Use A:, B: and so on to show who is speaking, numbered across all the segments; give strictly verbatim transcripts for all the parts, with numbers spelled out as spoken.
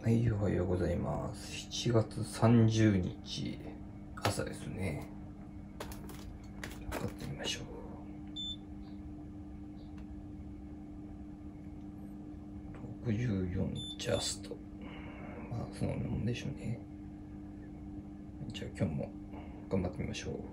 A: はい、おはようございます。しちがつさんじゅうにち朝ですね。測ってみましょう。ろくじゅうよんジャスト。まあ、そのもんでしょうね。じゃあ今日も頑張ってみましょう。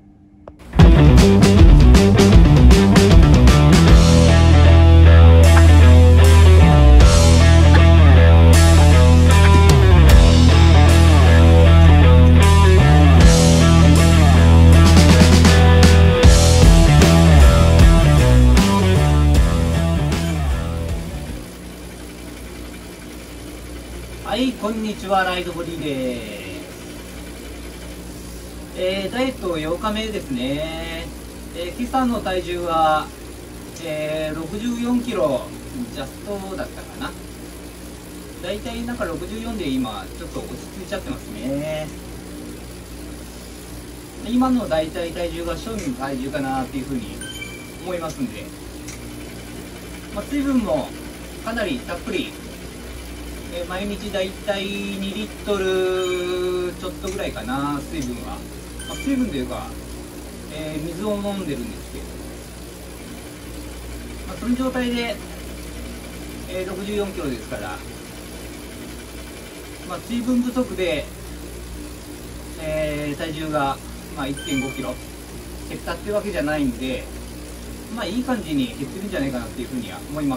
B: はい、こんにちは、ライドボディです。えー、ダイエットようかめですね。えー、今朝の体重は、えー、ろくじゅうよんキロジャストだったかな。だいたいなんかろくじゅうよんで今、ちょっと落ち着いちゃってますね。今のだいたい体重が正味の体重かなっていうふうに思いますんで、まあ、水分もかなりたっぷり。えー、毎日だいたいにリットルちょっとぐらいかな、水分は。まあ、水分というか、えー、水を飲んでるんですけど、まあ、その状態で、えー、ろくじゅうよんキロですから、まあ、水分不足で、えー、体重が、まあ、いってんごキロ減ったってわけじゃないんで、まあ、いい感じに減ってるんじゃないかなっていうふうには思います。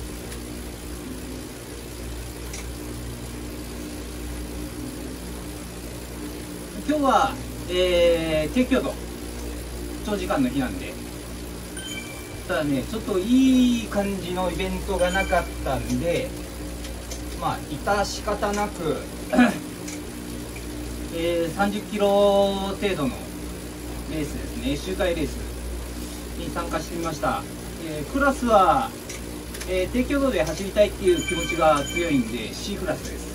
B: 今日は、えー、低強度長時間の日なんで、ただね、ちょっといい感じのイベントがなかったんで、まあ致し方なく、えー、さんじゅっキロ程度のレースですね、周回レースに参加してみました。えー、クラスは、えー、低強度で走りたいっていう気持ちが強いんで C クラスです。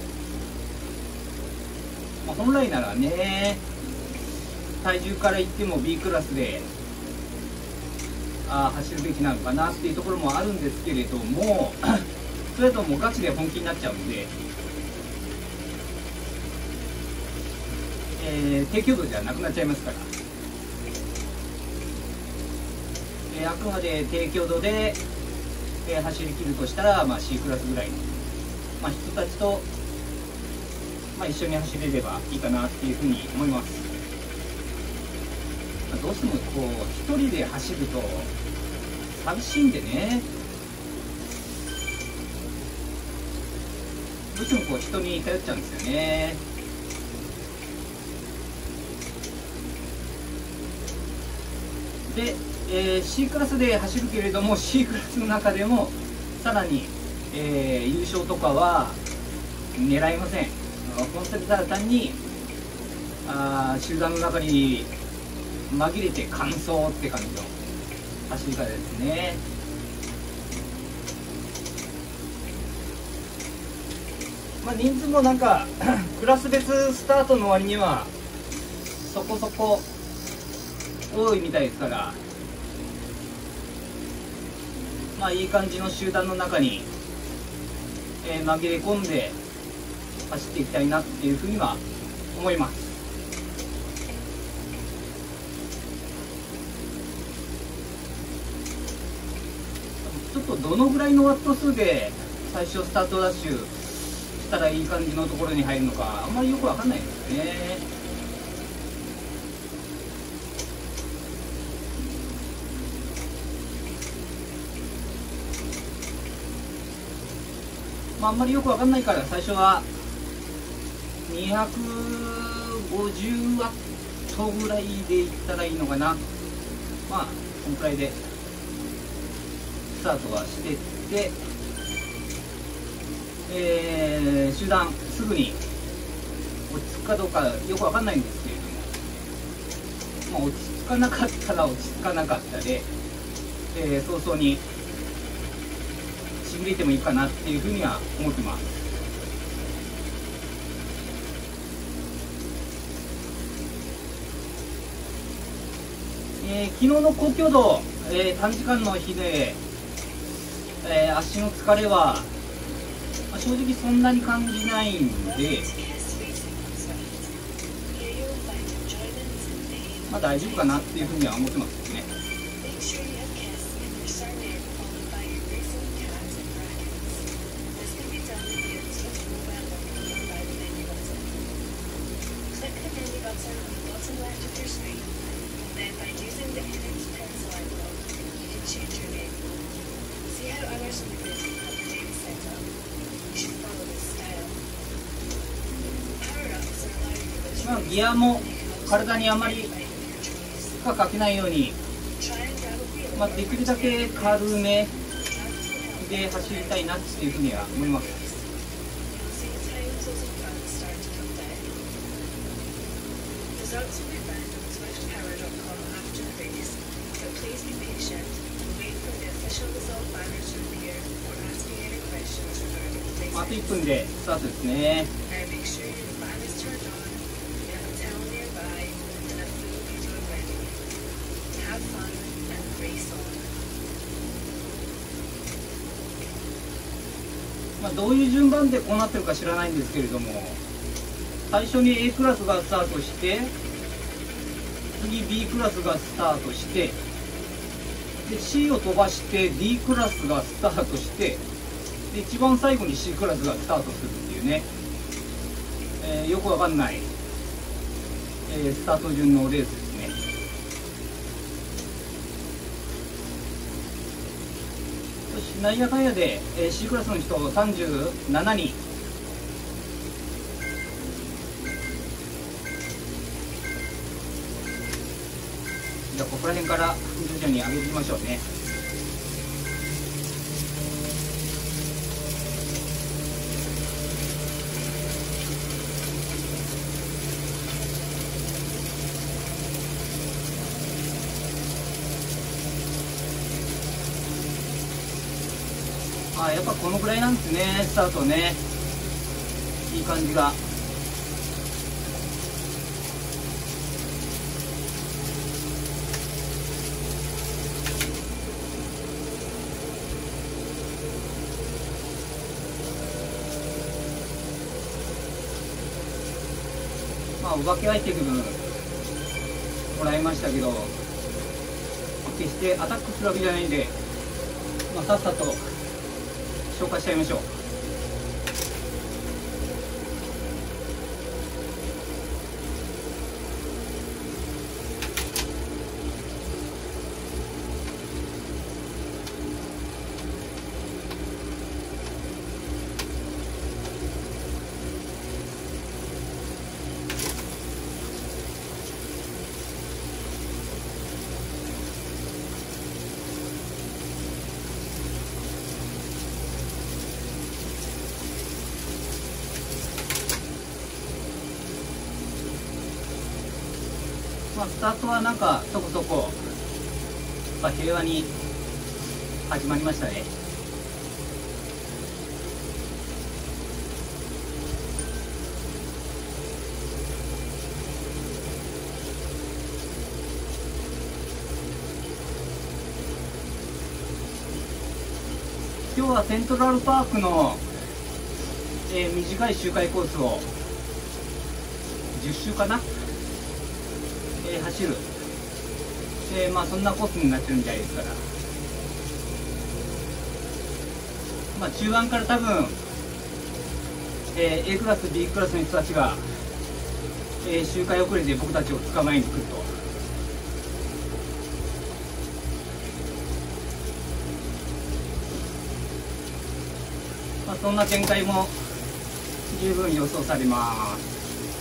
B: まあ、本来ならね、体重から言っても B クラスであ走るべきなのかなっていうところもあるんですけれどもそれだともうガチで本気になっちゃうんで、えー、低強度じゃなくなっちゃいますから、えー、あくまで低強度で、えー、走り切るとしたら、まあ、C クラスぐらいの、まあ、人たちとまあ一緒に走れればいいかなっていうふうに思います。どうしてもこう一人で走ると寂しいんでね、どうしてもこう人に頼っちゃうんですよね。で、えー、C クラスで走るけれども C クラスの中でもさらに、えー、優勝とかは狙いません。本当にただ単にあ集団の中に紛れて完走って感じの走り方ですね。まあ、人数もなんかクラス別スタートの割にはそこそこ多いみたいですから、まあいい感じの集団の中に、えー、紛れ込んで走っていきたいなっていうふうには思います。ちょっとどのぐらいのワット数で最初スタートダッシュしたらいい感じのところに入るのかあんまりよくわかんないですね。まあ、あんまりよくわかんないから最初はにひゃくごじゅうワットぐらいでいったらいいのかな。まあこのくらいでスタートはしてって、えー、集団すぐに落ち着くかどうかよくわかんないんですけれども、まあ、落ち着かなかったら落ち着かなかったで、えー、早々にちぎれてもいいかなっていうふうには思ってます。えー、昨日の高強度、えー、短時間の日で、えー、足の疲れは正直そんなに感じないんで、まあ大丈夫かなっていうふうには思ってますよね。まあ、ギアも体にあまり負荷かけないように、まあ、できるだけ軽めで走りたいなっていうふうには思います。あといっぷんでスタートですね。まあ、どういう順番でこうなってるか知らないんですけれども、最初に A クラスがスタートして、次 B クラスがスタートして、で C を飛ばして D クラスがスタートして、で一番最後に C クラスがスタートするっていうね、えー、よくわかんない、えー、スタート順のレースですね。よし、なんやかんやで、えー、C クラスの人さんじゅうななにん。じゃあここら辺から徐々に上げていきましょうね。あ、やっぱこのぐらいなんですね、スタートね。いい感じが。まあお化けアイテムもらいましたけど、決してアタックするわけじゃないんで、まあ、さっさと消化しちゃいましょう。まあ、スタートはなんかそこそこ、まあ、平和に始まりましたね。今日はセントラルパークの、えー、短い周回コースをじゅっしゅうかな、えー、走る、えー、まあそんなコースになってるみたいですから、まあ中盤から多分、えー、A クラス B クラスの人たちが、えー、周回遅れで僕たちを捕まえに来ると。まあそんな展開も十分予想されます。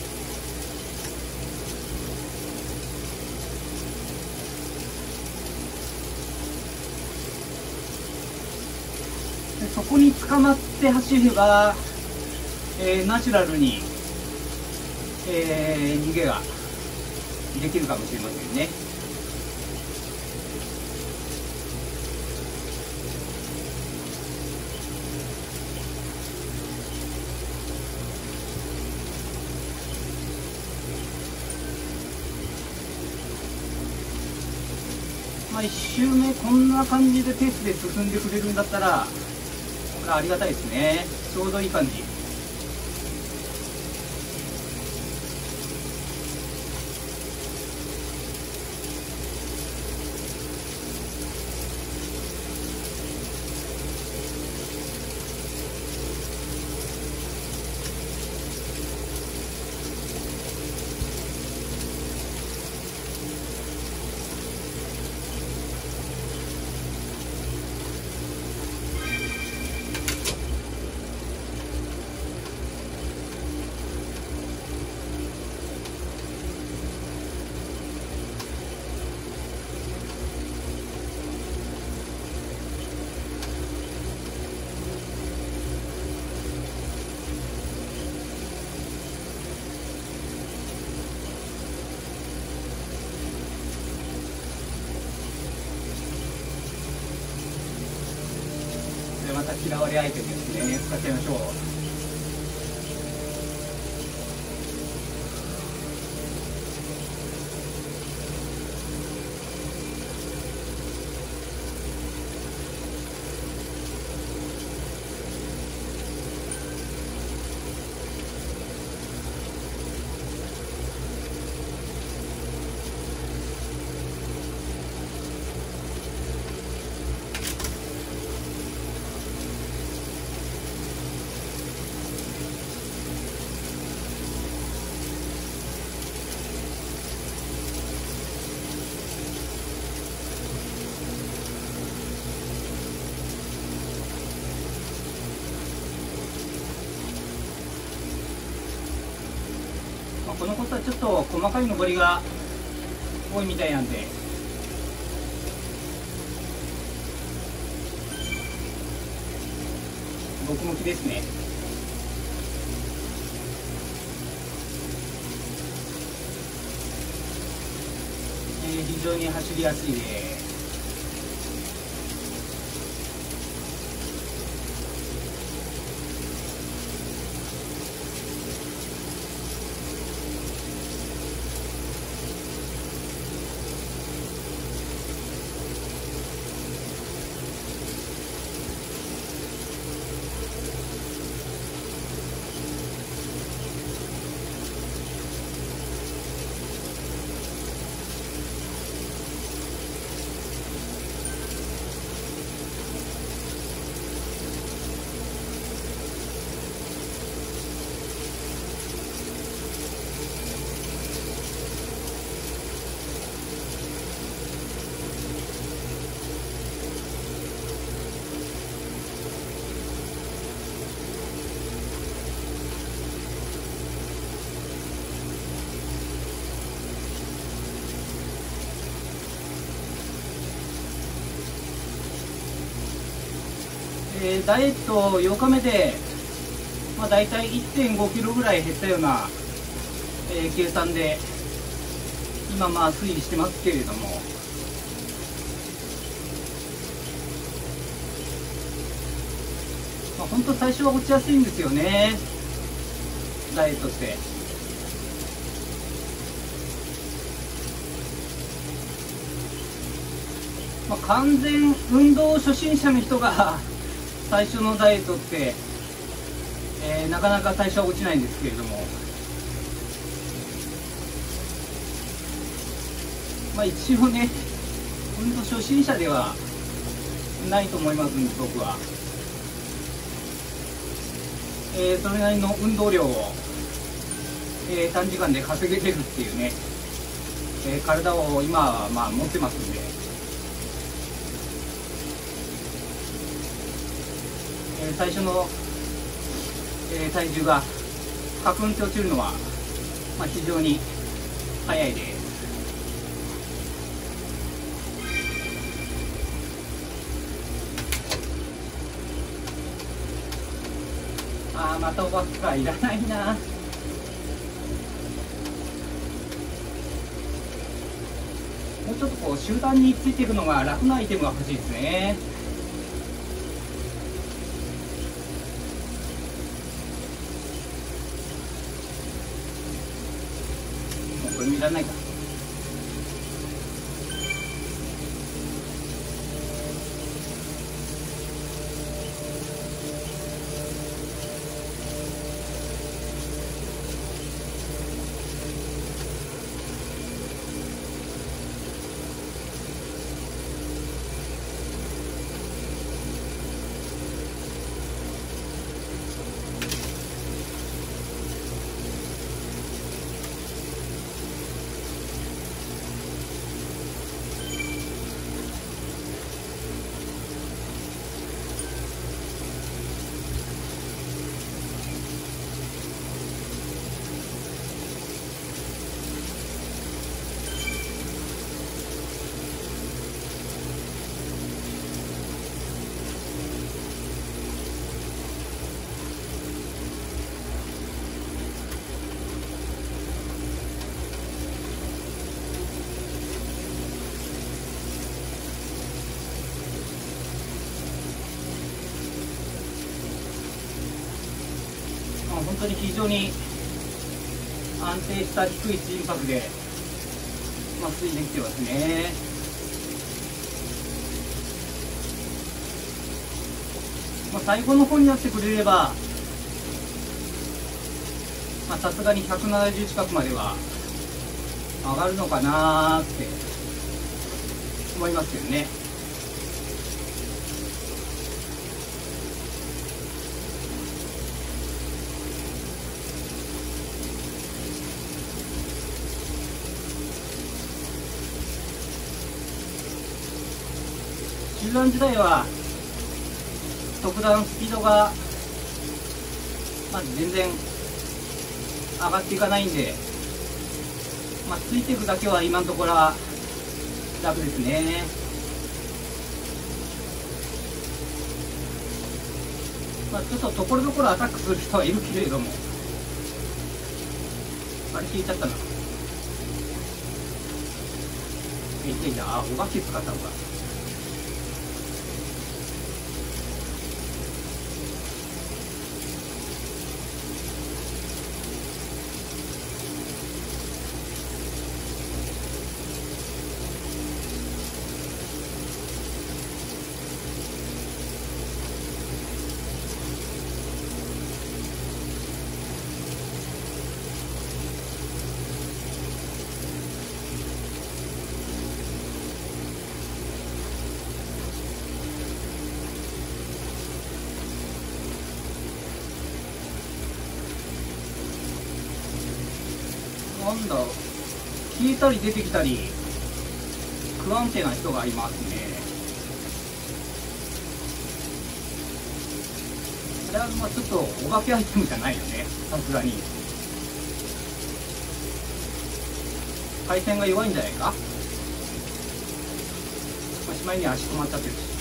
B: そこに捕まって走れば、えー、ナチュラルに、えー、逃げができるかもしれませんね。まあいっ周目こんな感じでペースで進んでくれるんだったら、これはありがたいですね。 ちょうどいい感じ。また嫌われアイテムですね。使っちゃいましょう。このコースはちょっと細かい登りが多いみたいなんで、僕向きですね。えー、非常に走りやすいです。えー、ダイエットようかめで、まあ、大体 いってんごキロぐらい減ったような、えー、計算で今まあ推移してますけれども、まあ、本当最初は落ちやすいんですよね、ダイエットって。まあ、完全運動初心者の人が最初のダイエットって、えー、なかなか最初は落ちないんですけれども、まあ一応ね、運動初心者ではないと思いますんで、僕は。えー、それなりの運動量を、えー、短時間で稼げれるっていうね、えー、体を今はまあ持ってますんで、えー、最初の、えー、体重がカクンと落ちるのは、まあ、非常に早いです。あー、またオーバースカーいらないな。もうちょっとこう集団についていくのが楽なアイテムが欲しいですね。もうこれもいらないか。 本当に非常に安定した低い心拍で麻酔できてますね。まあ、最後の方になってくれればさすがにひゃくななじゅう近くまでは上がるのかなーって思いますけどね。中盤時代は特段スピードが、まあ、全然上がっていかないんで、まあ、ついていくだけは今のところは楽ですね。まあ、ちょっとところどころアタックする人はいるけれども、あれ消えちゃったな。えいていな、あ、お化け使ったのか。なんだ、消えたり出てきたり不安定な人がいますね。これはまあちょっとお化けアイテムじゃないよね、さすがに。回線が弱いんじゃないか。まあ、しまいに足止まっちゃってるし。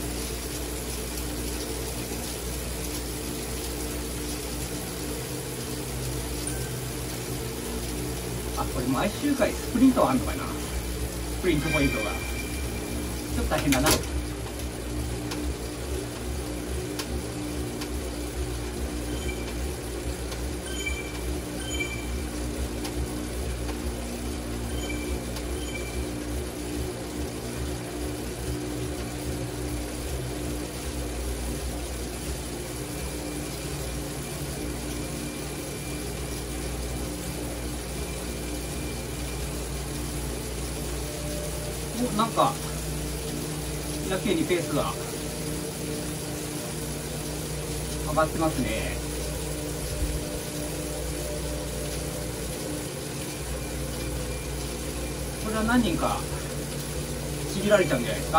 B: あ、これ毎週回スプリントはあるのかな、スプリントポイントが。ちょっと大変だな。お、なんかやけにペースが上がってますね。これは何人かちぎられちゃうんじゃないですか。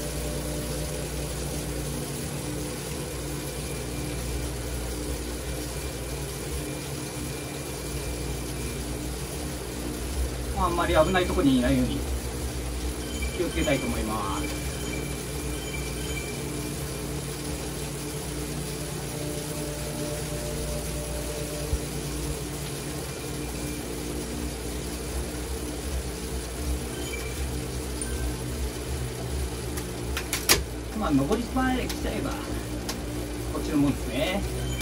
B: あんまり危ないところにいないように気をつけたいと思います。まあ上りまで来ちゃえばこっちのもんですね。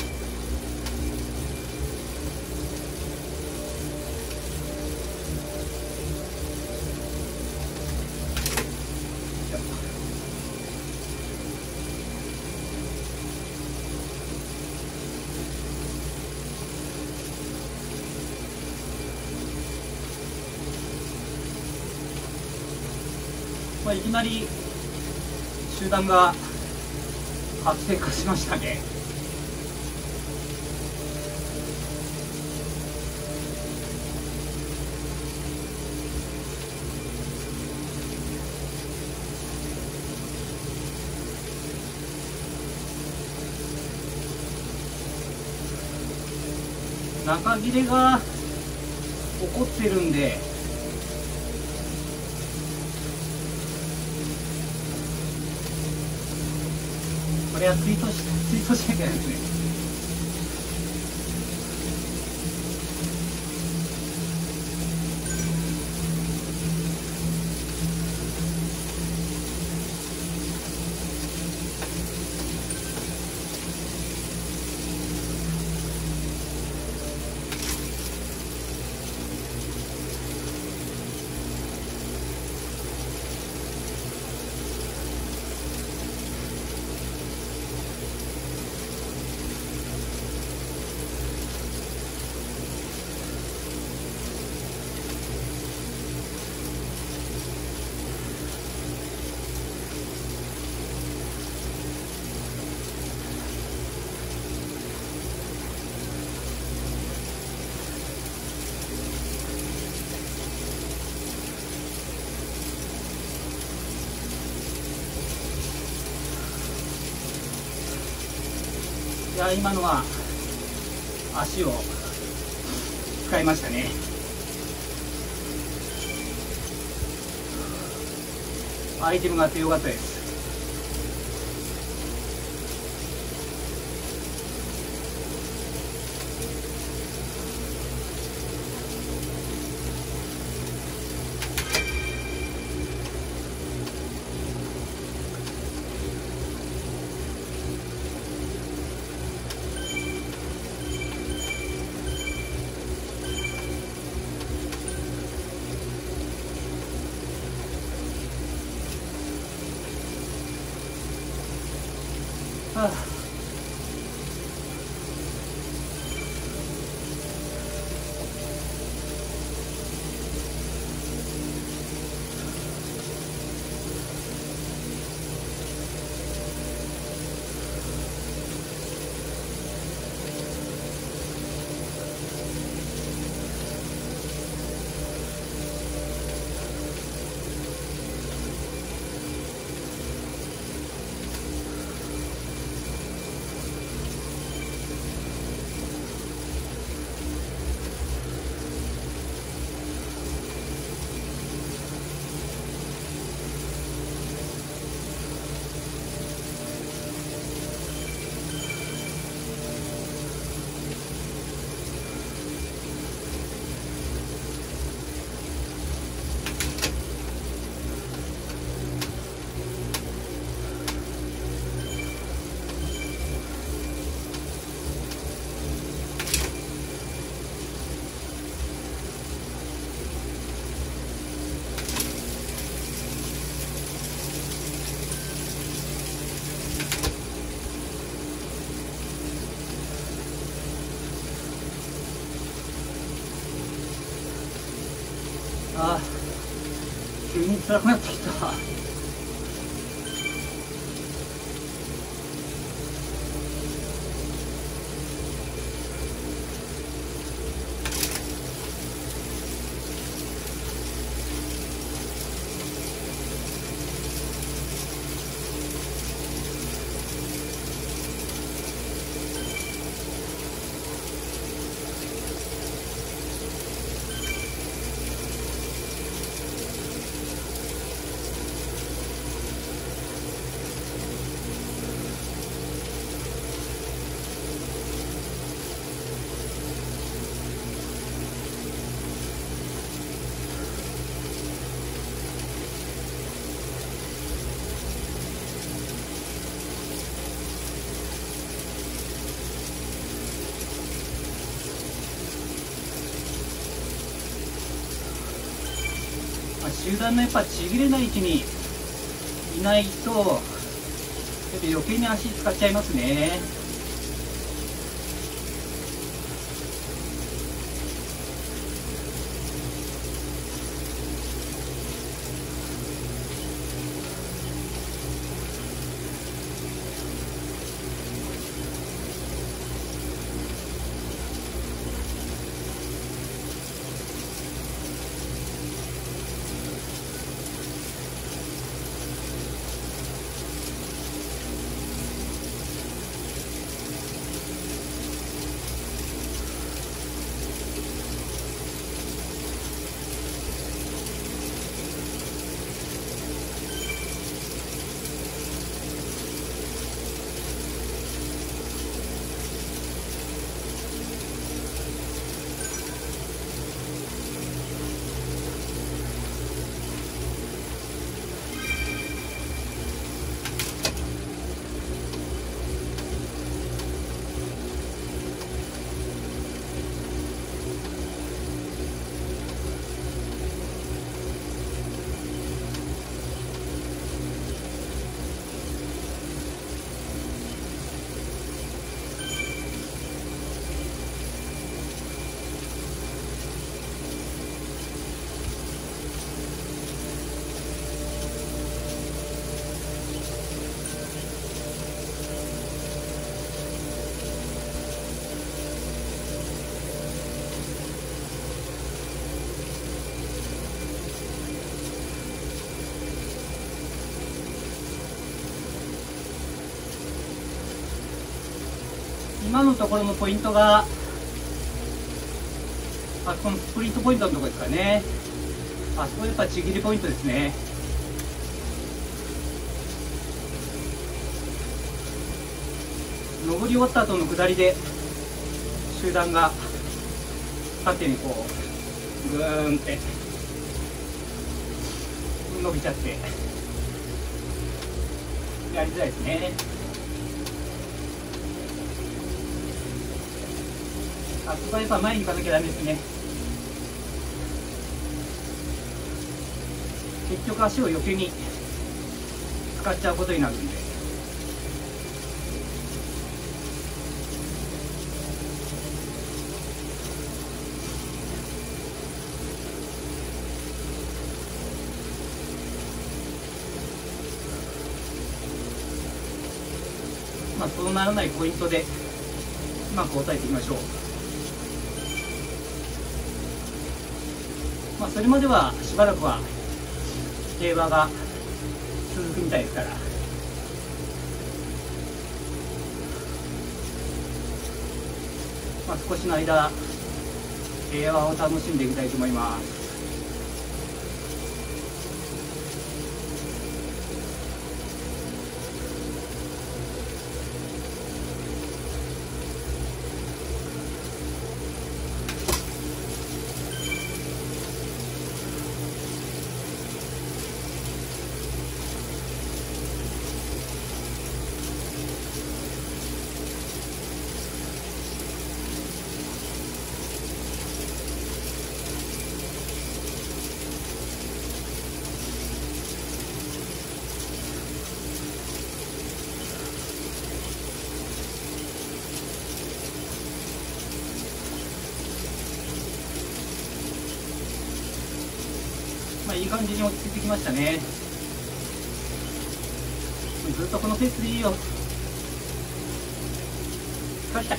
B: まあ、いきなり集団が活性化しましたね。中切れが起こってるんで、これはツイートし、ツイートしなきゃいけないですね。 や今のは足を使いましたね。アイテムがあってよかったです。はあ、ああ、急に辛くなってきた。集団のやっぱちぎれない位置にいないとちょっと余計に足使っちゃいますね。 今のところのポイントが、あこのスプリントポイントのところですかね。あそこやっぱちぎりポイントですね。上り終わった後の下りで集団が縦にこうぐーんって伸びちゃってやりづらいですね。あそこはやっぱ前に行かなきゃダメですね。結局足を余計に使っちゃうことになるんで。まあそうならないポイントでうまく抑えていきましょう。まあそれまではしばらくは競馬が続くみたいですから、まあ少しの間競馬を楽しんでいきたいと思います。まあいい感じに落ち着いてきましたね。ずっとこのペースでいいよ。疲れた。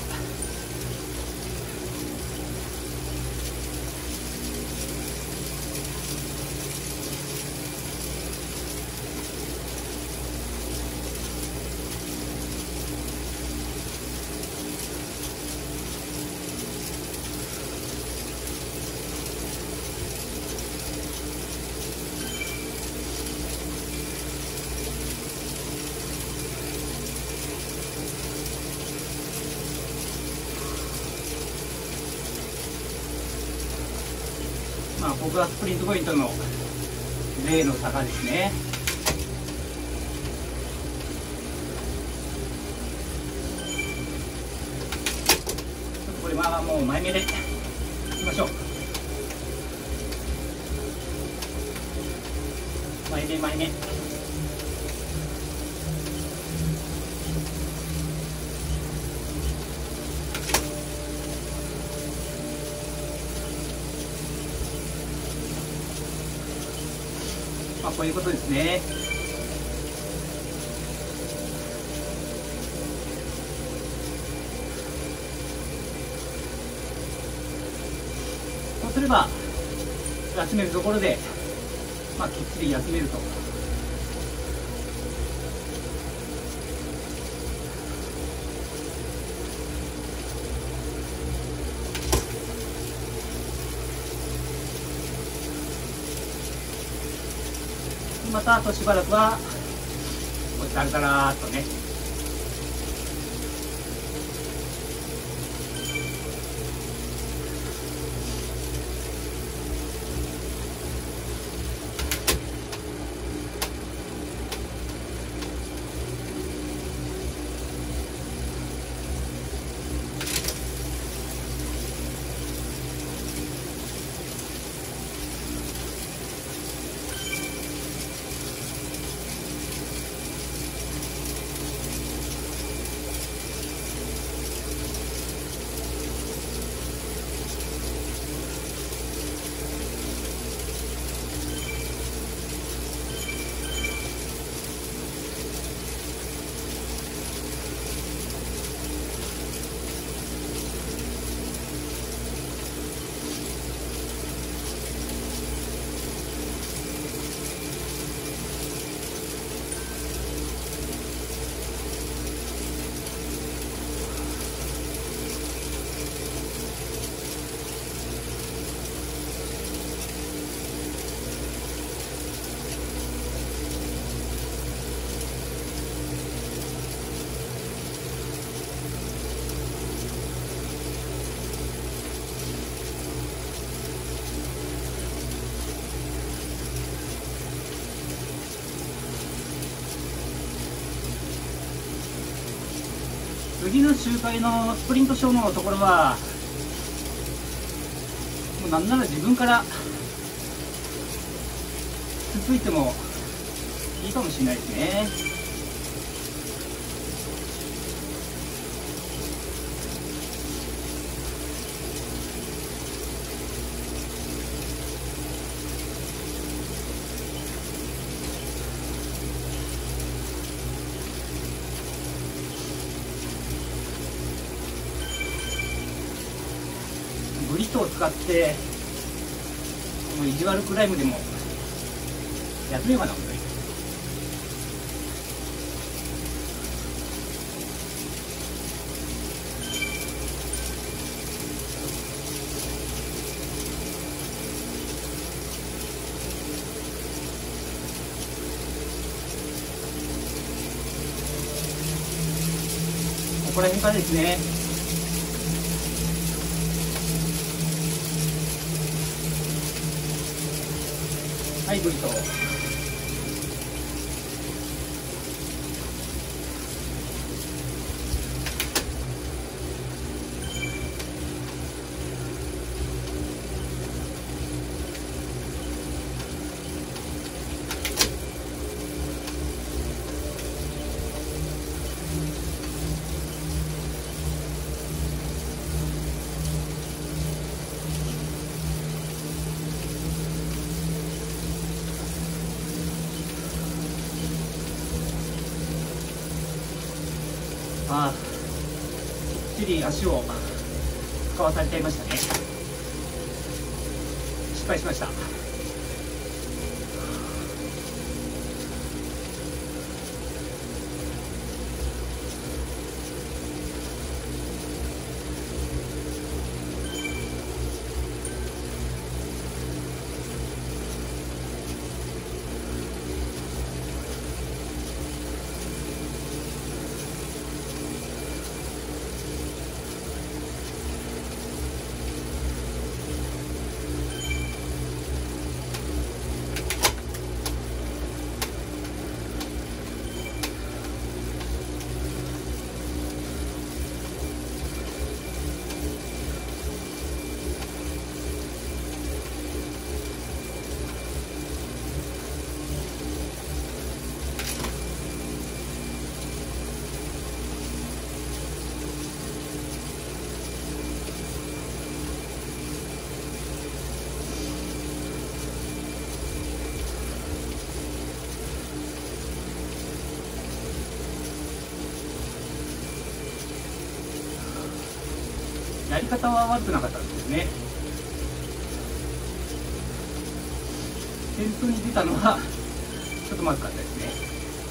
B: まあここがスプリントポイントの例の坂ですね。これはもう前目でいきましょう。前目前目。まあこういうことですね。そうすれば休めるところで、まあ、きっちり休めると。またあとしばらくはこうダラダラーっとね、 次の周回のスプリントショーのところはもうなんなら自分からつついてもいいかもしれないですね。ブリトを使ってこの意地悪クライムでもやってみようかな。本当にここら辺からですね。はい、ブリト。ああ、きっちり足を使わされちゃいましたね。失敗しました。やり方は悪くなかったんですね。先頭に出たのはちょっとまずかったですね。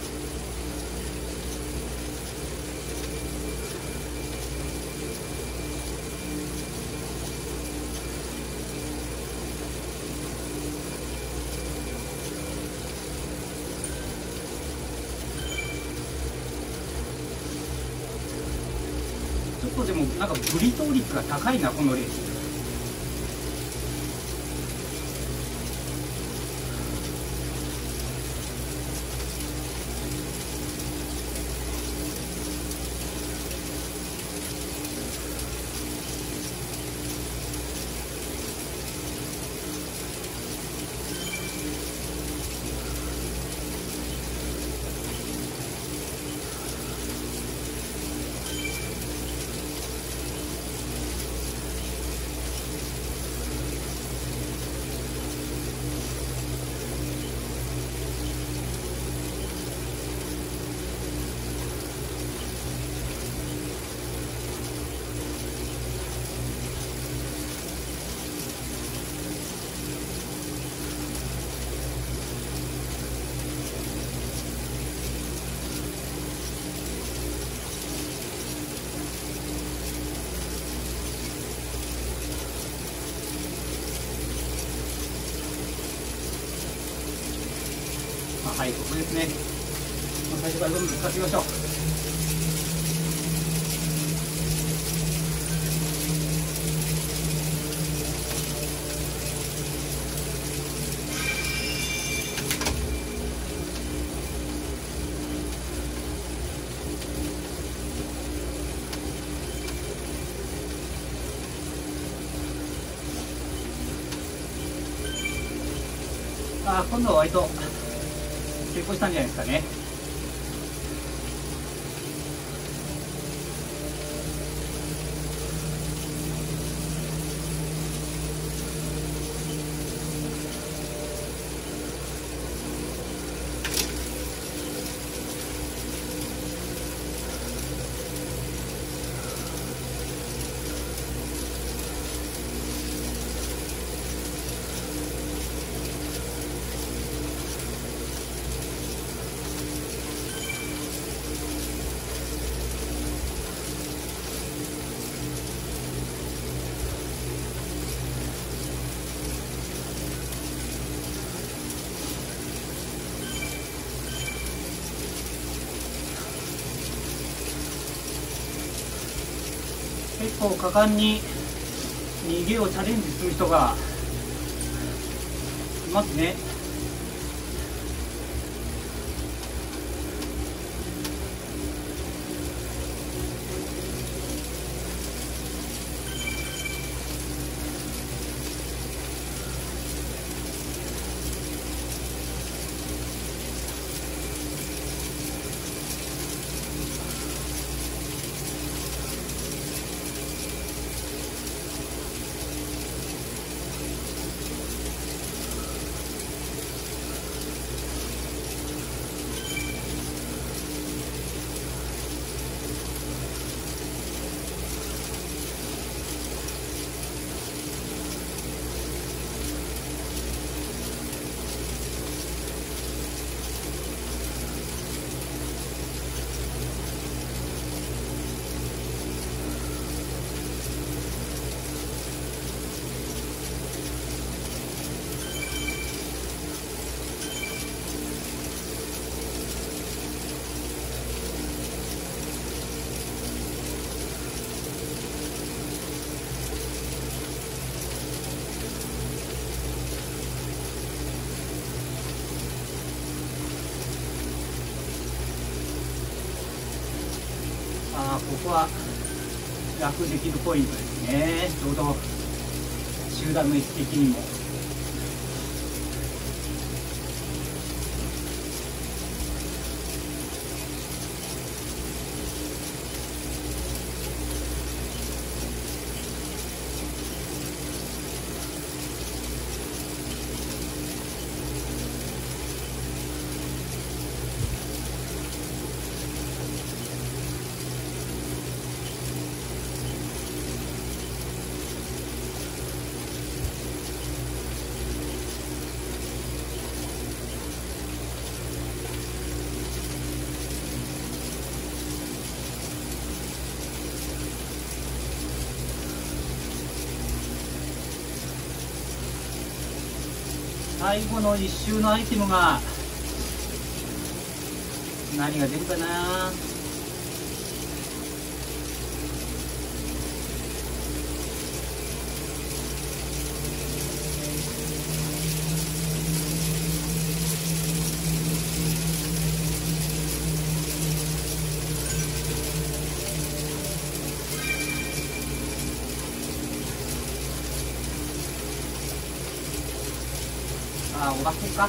B: ちょっとでもなんかブリトー率が高いな、このレース。はい、ここですね。最初からどんどん使ってみましょう。 あー、今度は割と成功したんじゃないですかね。結構果敢に逃げをチャレンジする人がいますね。あー、ここは楽できるポイントですね。ちょうど集団の位置的にも。最後の一周のアイテムが何が出るかな。あー、おばけか。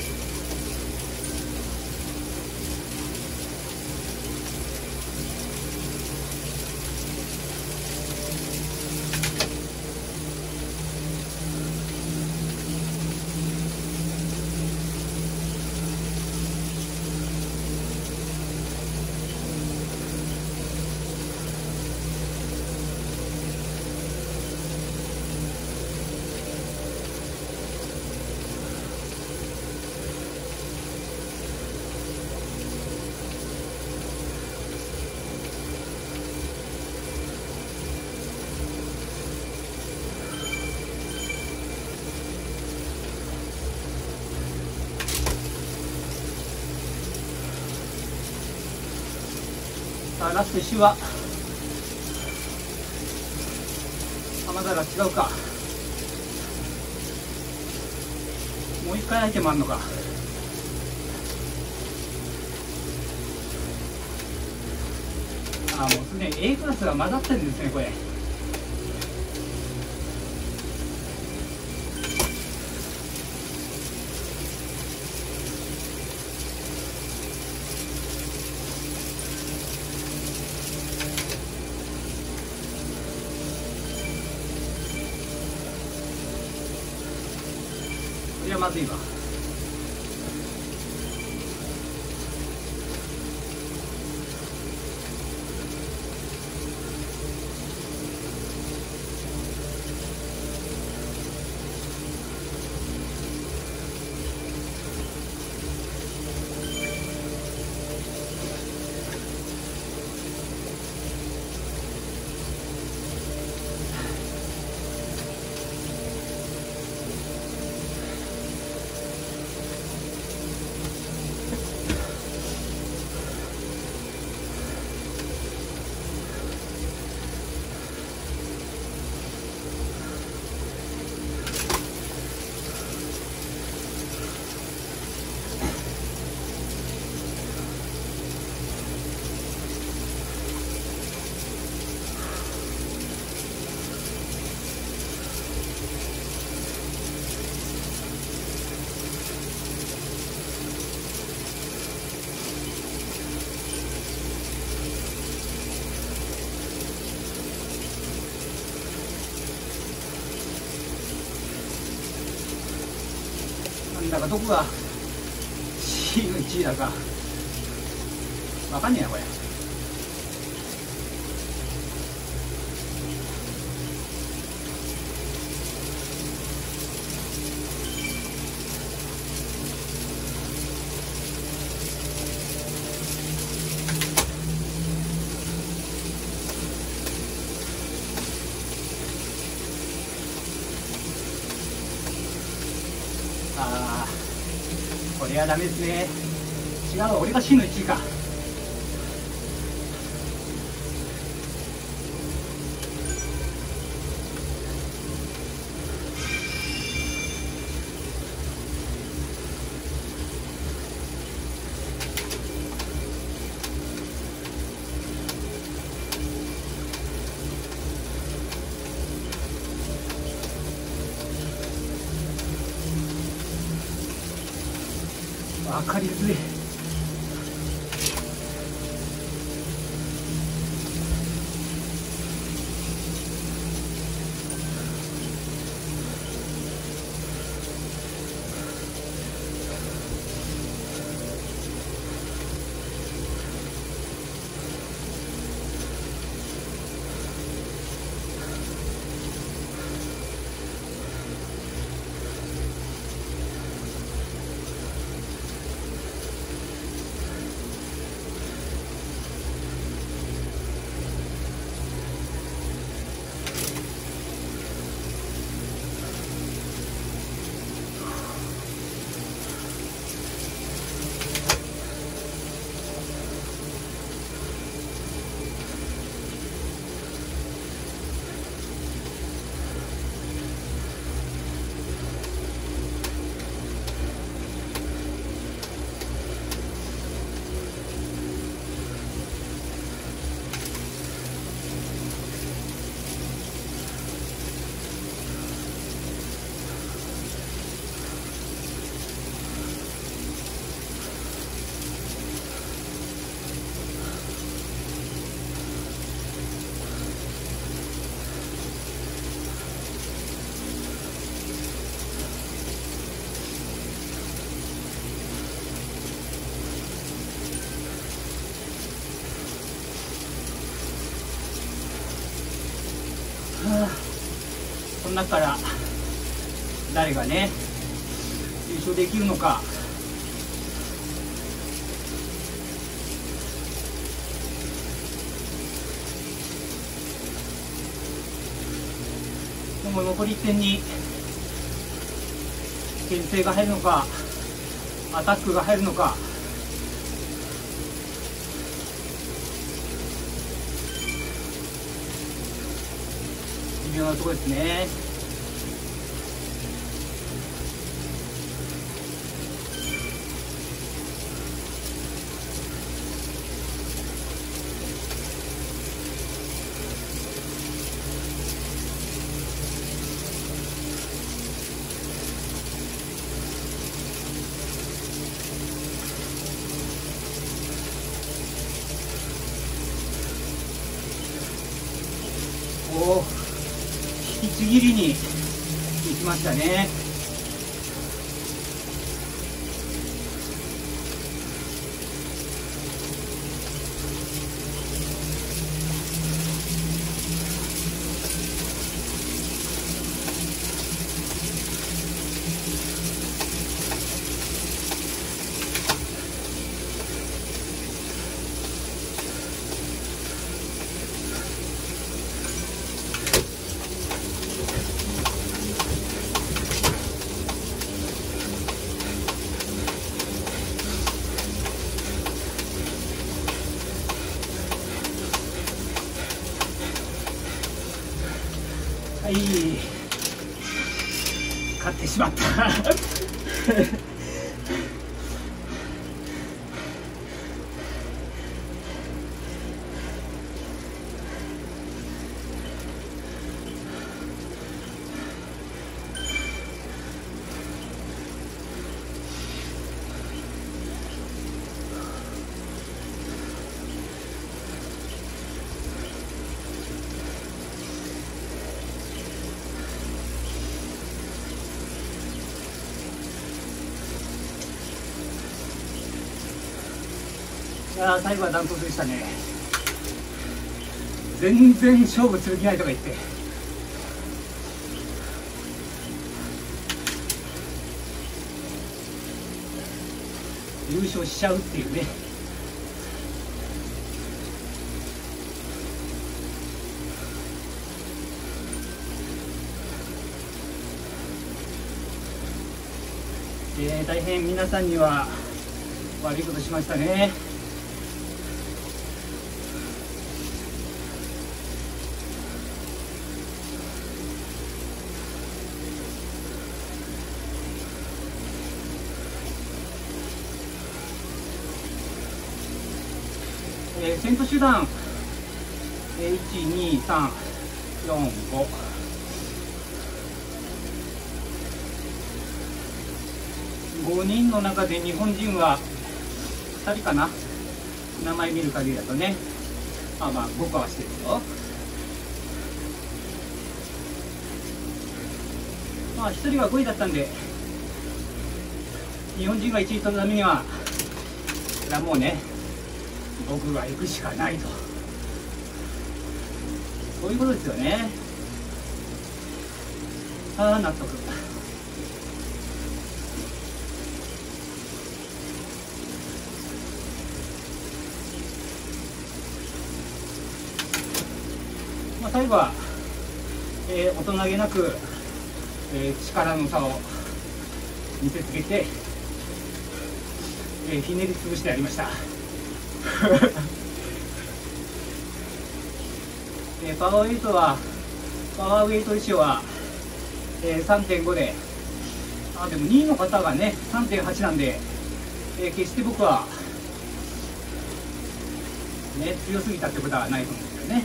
B: さあラストいっ周は浜田が違うか。もう一回アイテムあるのか。ああ、もうすでに A クラスが混ざってるんですねこれ。 りゃまずいわ。なんだかどこが シーのいちいだかわかんねえなこれ。ああ、これはダメですね。違うわ、俺が シーのいちいか。わかりづれえ。この中から誰がね優勝できるのか。今後残りいってんに牽制が入るのかアタックが入るのか。微妙なところですね。おお、引きちぎりに行きましたね。 はい、買ってしまったいやー、最後はダントツでしたね。全然勝負する気ないとか言って優勝しちゃうっていうね。えー、大変皆さんには悪いことしましたね。えー、先頭集団、えー、いち、に、さん、よん、ご、ごにんの中で日本人はふたりかな、名前見る限りだとね。あ、まあごこはしてるよ。まあひとりはごいだったんで、日本人がいちい取るためにはこれはもうね、僕が行くしかないと、そういうことですよね。ああ、納得。まあ最後は、えー、大人げなく、えー、力の差を見せつけて、えー、ひねり潰してやりましたえー、パワーウェイトはパワーウェイト衣装は、えー、さんてんご で、あでもにいの方がね さんてんはち なんで、えー、決して僕はね強すぎたってことはないと思うんですよね。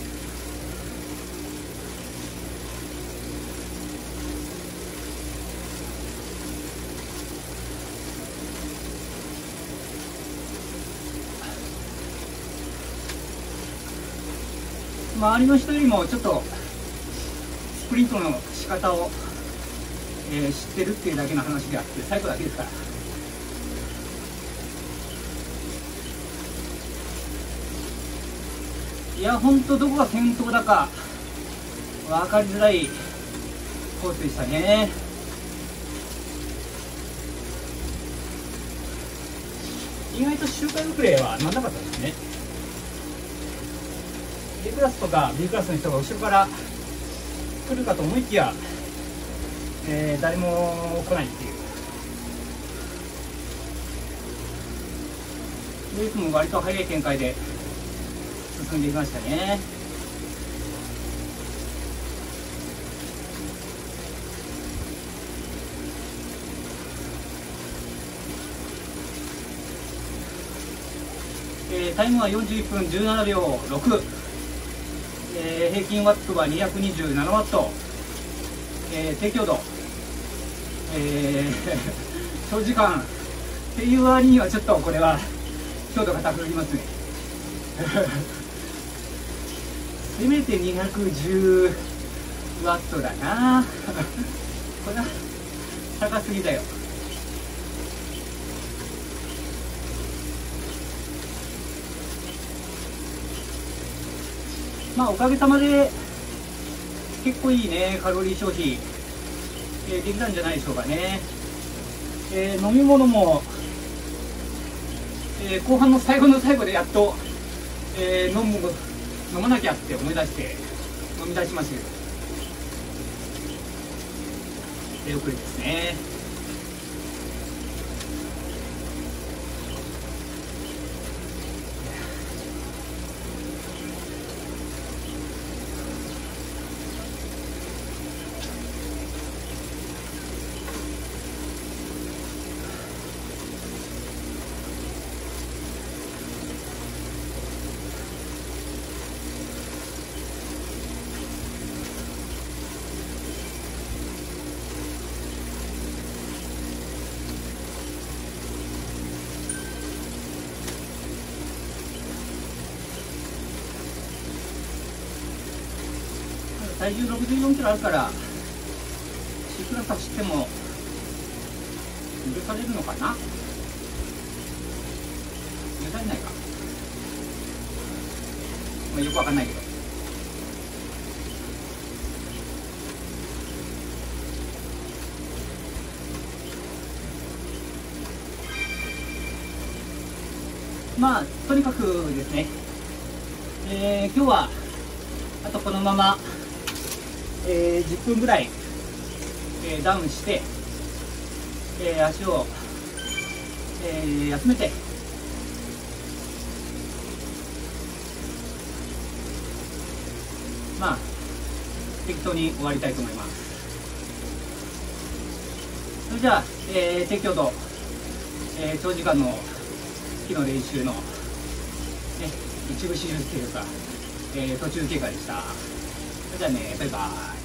B: 周りの人よりもちょっとスプリントの仕方を、えー、知ってるっていうだけの話であって、最後だけですから。いや本当どこが先頭だか分かりづらいコースでしたね。意外と周回遅れはなんなかったですね。A クラスとか B クラスの人が後ろから来るかと思いきや、えー、誰も来ないっていう。レースも割と速い展開で進んでいましたね。えー、タイムはよんじゅういっぷんじゅうななびょうろく、えー、平均ワットはにひゃくにじゅうななワット、えー、低強度、えー、長時間っていう割にはちょっとこれは強度が高すぎますねせめてにひゃくじゅうワットだなこれは高すぎだよ。まあおかげさまで結構いいねカロリー消費、えー、できたんじゃないでしょうかね。えー、飲み物も、えー、後半の最後の最後でやっと、えー、飲む飲まなきゃって思い出して飲み出しましたけど、手遅れですね。 体重ろくじゅうよんキロあるから C クラス走っても許されるのかな。許されないか、まあ、よくわかんないけど。まあとにかくですね、えー、今日はあとこのまま、えー、じゅっぷんぐらい、えー、ダウンして、えー、足を、えー、休めて、まあ適当に終わりたいと思います。それじゃあ、えー、適当と、えー、長時間の木の練習の、ね、一部始終っていうか、えー、途中経過でした。それじゃあね、バイバイ。